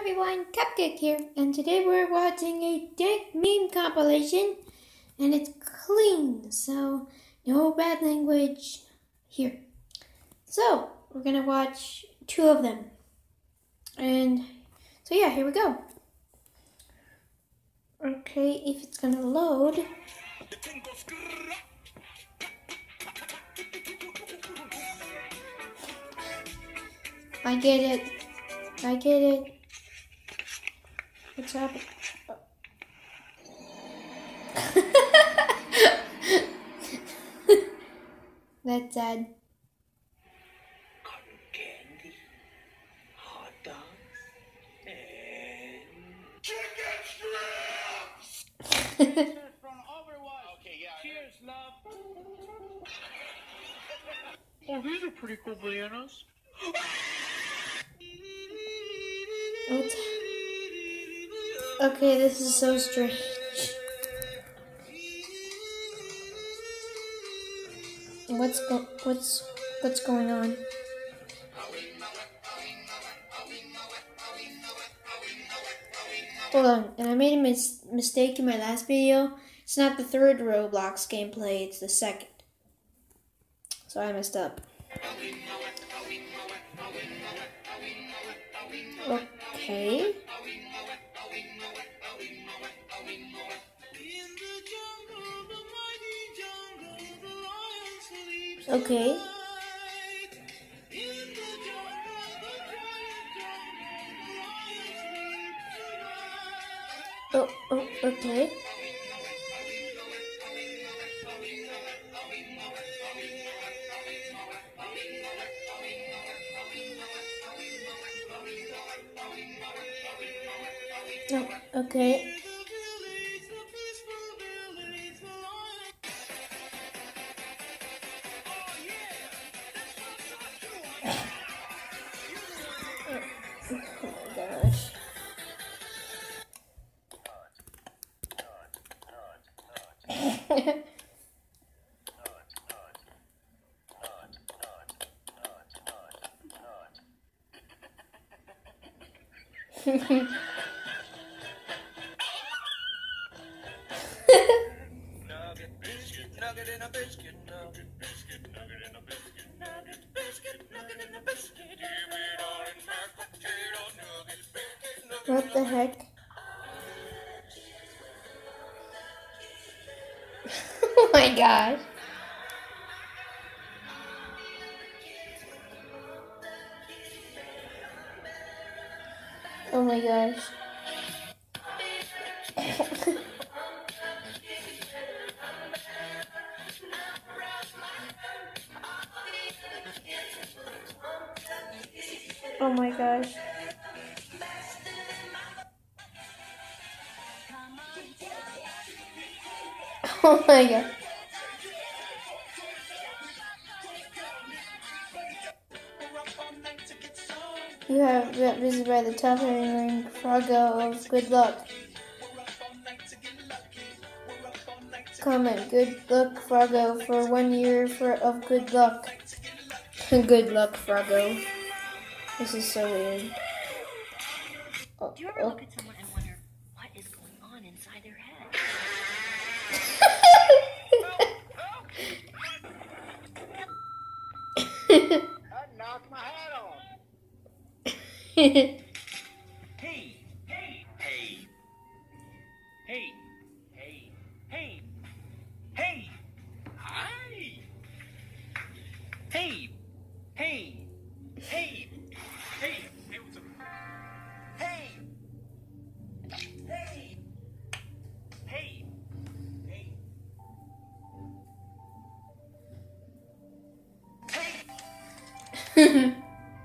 everyone, Cupcake here, and today we're watching a dank meme compilation, and it's clean, so no bad language here. So, we're gonna watch two of them, and so yeah, here we go. Okay, if it's gonna load. I get it. What's up? That's sad. Cotton candy, hot dogs, and chicken strips. From Overwatch. Okay, yeah. Cheers, love. Oh, these are pretty cool bananas. Okay, this is so strange. What's going on? Hold on, and I made a mistake in my last video. It's not the third Roblox gameplay, it's the second. So I messed up. Okay. Okay. Oh, okay. Oh, okay. Oh my gosh. Nugget in a biscuit, nugget, biscuit, nugget in a biscuit, nugget, biscuit, nugget in a biscuit. Give it orange mashed potato, nugget, biscuit, nugget. What the heck? Oh my gosh. Oh my gosh. Oh my gosh. Oh my god. You have got visited by the top ring Froggo of good luck. Comment, good luck Froggo for 1 year of good luck. Good luck Froggo. This is so weird. Do you ever look at someone and wonder what is going on inside their head? I knocked my hat off. Hey, hey, hey, hey, hey, hey, hey, hi. Hey, hey, hey, hey, hey, what's up? Hey, hey, hey, hey, hey.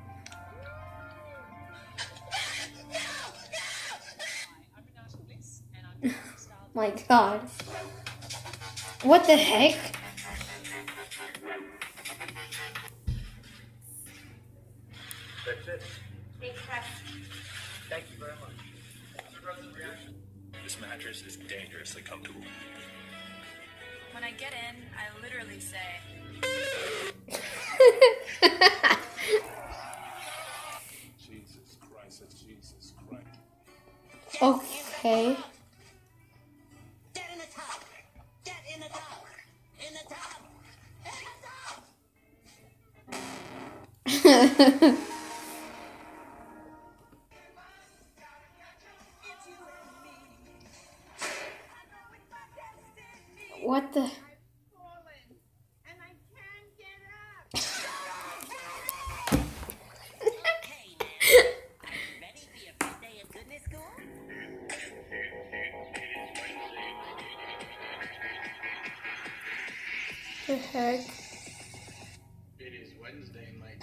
My god. What the heck? That's it. Thank you very much. This mattress is dangerously comfortable. When I get in, I literally say, Jesus Christ. Okay. Get in the tub. Get in the tub. In the tub. In the tub. What the? Okay, now. Are you ready for your first day of goodness school? The heck? It is Wednesday, Mike.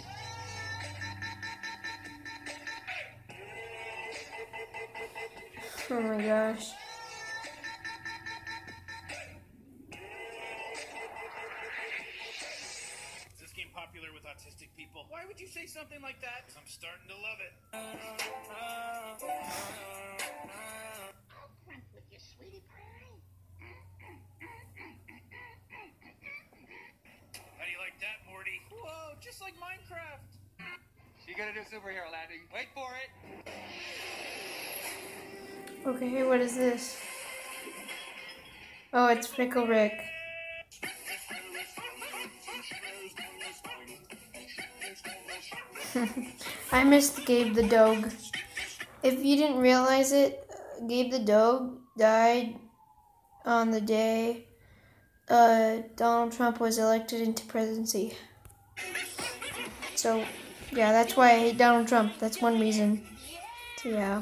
Oh my gosh. Is this game popular with autistic people? Why would you say something like that? I'm starting to love it. I'll grunt with your sweetie pie. How do you like that, Morty? Whoa, just like Minecraft. You gotta do superhero landing. Wait for it. Okay, what is this? Oh, it's Pickle Rick. I missed Gabe the dog. If you didn't realize it, Gabe the dog died on the day Donald Trump was elected into presidency. So, yeah, that's why I hate Donald Trump. That's one reason. So, yeah.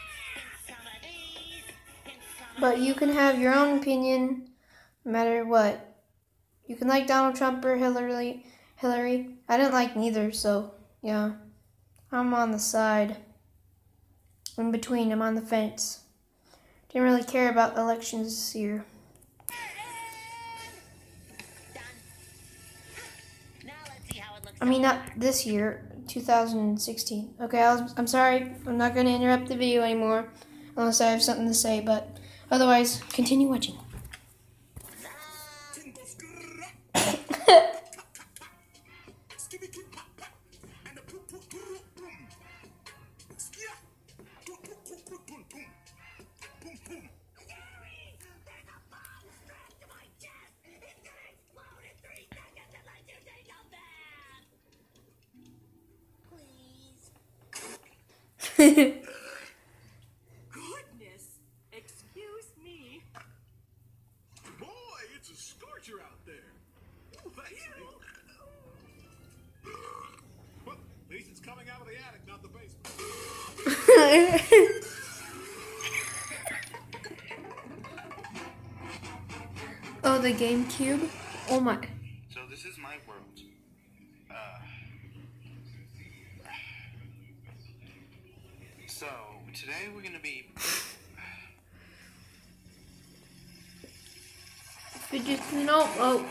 But you can have your own opinion no matter what. You can like Donald Trump or Hillary. I didn't like neither, so yeah. I'm on the side. In between, I'm on the fence. Didn't really care about elections this year. Now let's see how it looks. I mean, not this year, 2016. Okay, I'm sorry. I'm not going to interrupt the video anymore unless I have something to say, but otherwise, continue watching. Goodness! Excuse me. Boy, it's a scorcher out there. Oh, thanks, Nick. Well, at least it's coming out of the attic, not the basement. Oh, the GameCube? Oh my. So this is my world. So today we're gonna be. Oh.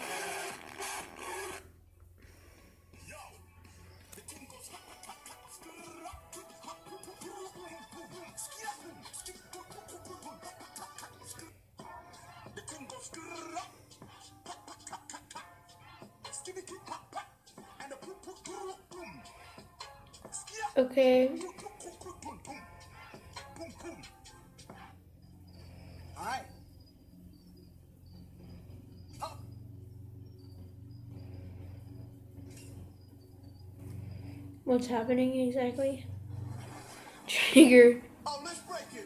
Okay. Alright. What's happening exactly? Trigger. Oh, let's break it.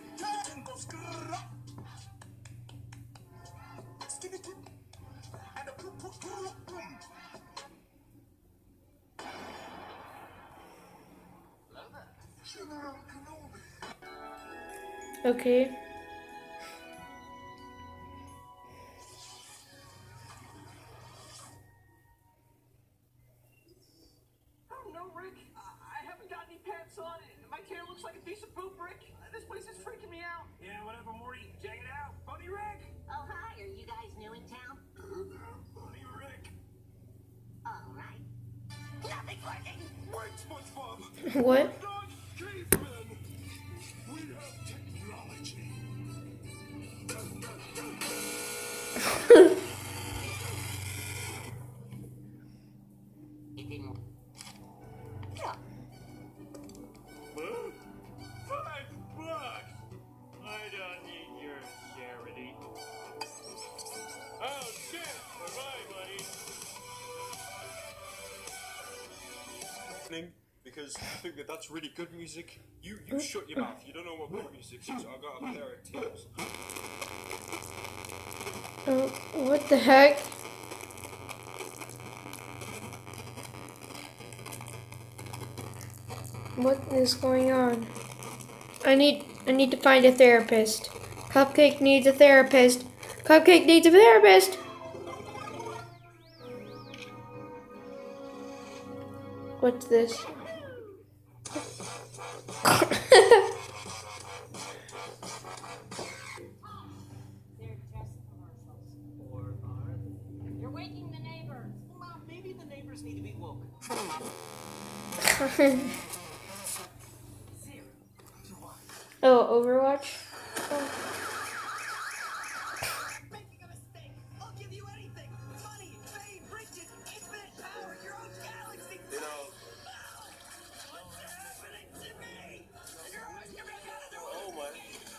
Okay. Oh no, Rick. I haven't got any pants on, and my hair looks like a piece of poop, Rick. This place is freaking me out. Yeah, whatever, Morty. Check it out. Buddy Rick. Oh, hi. Are you guys new in town? Buddy Rick. All right. Nothing's working. Wait, SpongeBob. What? Not cavemen. We have technology. It didn't work. Huh? $5. I because you think that that's really good music. You shut your mouth. You don't know what good music is. I got a pair of Tim's. Oh, what the heck? What is going on? I need to find a therapist. Cupcake needs a therapist. Cupcake needs a therapist. What's this? You're waking the neighbors. Well, maybe the neighbors need to be woken. Oh, Overwatch? Oh. Making a mistake. I'll give you anything. Money, fame, riches, infinite power, your own galaxy. You know. What's happening to me? You're always gonna be out of the way. Oh man.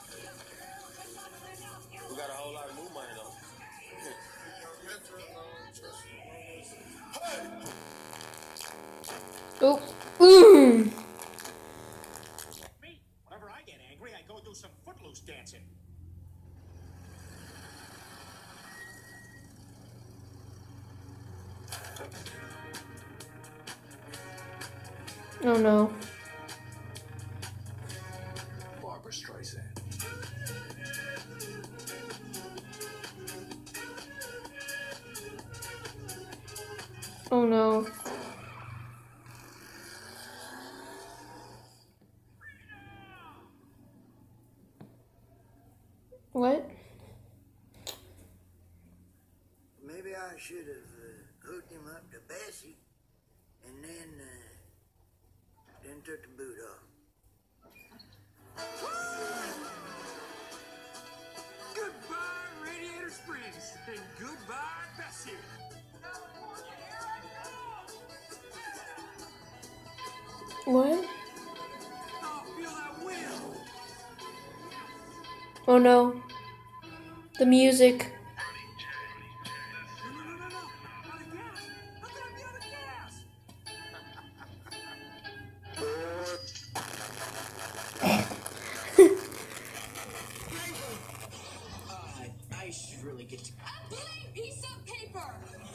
We got a whole lot of new money though. Oh. Mm. Me, whenever I get angry, I go do some footloose dancing. Oh no. Barbara Streisand. Oh no. What? Maybe I should have hooked him up to Bessie and then took the boot off. Goodbye, Radiator Springs, and goodbye, Bessie. What? Oh, feel that wind. Oh no. The music. No. Out of gas. How can I be out of gas? I should really get to... A blank piece of paper.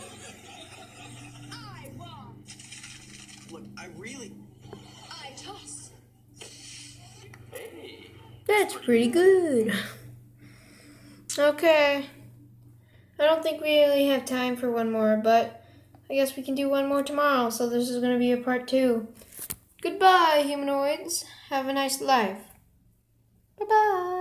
I won. Look, I really... I toss. That's pretty good. Okay. I don't think we really have time for one more, but I guess we can do one more tomorrow, so this is going to be a part 2. Goodbye, humanoids. Have a nice life. Bye-bye.